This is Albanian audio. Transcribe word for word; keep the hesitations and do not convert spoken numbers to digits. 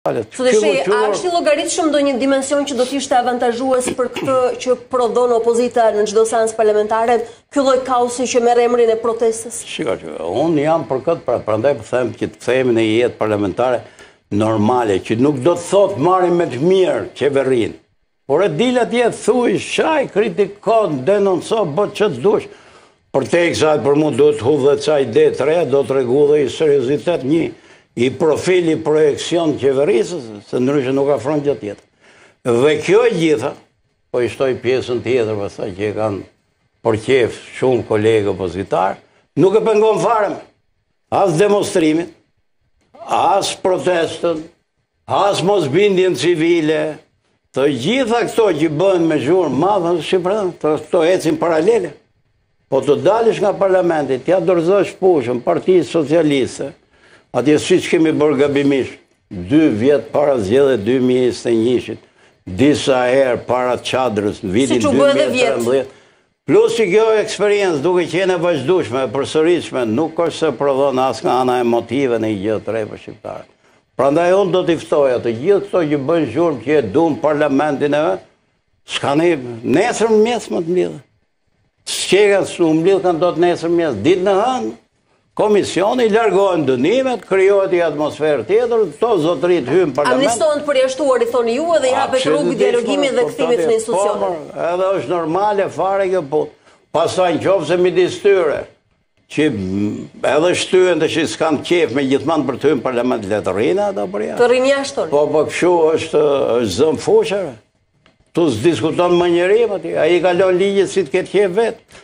Sudeshej, a është i llogaritshëm ndonjë dimension që do të ishte avantazhues për këtë që prodhon opozita në çdo seancë parlamentare, ky lloj kaosi që merr emrin e protestës? Shikoj, unë jam për këtë, pra, prandaj po them që të themi në jetë parlamentare normale, që nuk do të thotë marrim me të mirë qeverinë. Por e dil atje thuj, shaj, kritikon, denonco, bë ç'të dush. Për te kësaj për mua do të hudhe ca ide të reja, do të rregulloj seriozitet një i profili projekcion qeverisës, se ndryshe nuk afron gjë tjetër. Dhe kjo e gjitha, po i shtoj pjesën tjetër, pastaj që e kanë për qef shumë kolegë opozitar, nuk e pengon fare as demonstrimin, as protestën, as mosbindjen civile, të gjitha këto që bëhen me zhurmë madhe në Shqipëri, këto ecin paralele. Po të dalish nga parlamentit, t'ja dorëzosh pushën Partisë Socialiste, atje siç kemi bërë gabimisht, dy vjet para zgjedhjeve dy mijë e njëzet e një-shit, disa herë para çadrës në vitin dy mijë e trembëdhjetë. Plus që kjo eksperiencë duke qenë e vazhdueshme, e përsëritshme, nuk është se prodhon as nga ana emotive në gjë të re për shqiptarët. Prandaj unë do t'i ftoja të gjithë këto që bëjnë zhurmë që e duan parlamentin e vet, s'kani nesër mëngjes më të mbledh. S'qega s'u mbledh kanë dot nesër mëngjes, ditë në hënë. Komisioni largohen dënimet, krijohet një atmosferë tjetër, këto zotërit hyjnë në parlament. Amnistohen të përjashtuar, i thoni ju, dhe i hapet rrugë dialogimit dhe kthimit në institucione. Edhe është normale fare kjo punë. Pastaj nëse midis tyre, që edhe shtyhen të që s'kan qef me gjithmonë për të hyrë në parlament, le të rrinë ato për jashtë. Të rrinë jashtë. Po po kështu është është zëm fushare. Tu s'diskuton më njëri, ai kalon ligjet si të ketë qef vetë.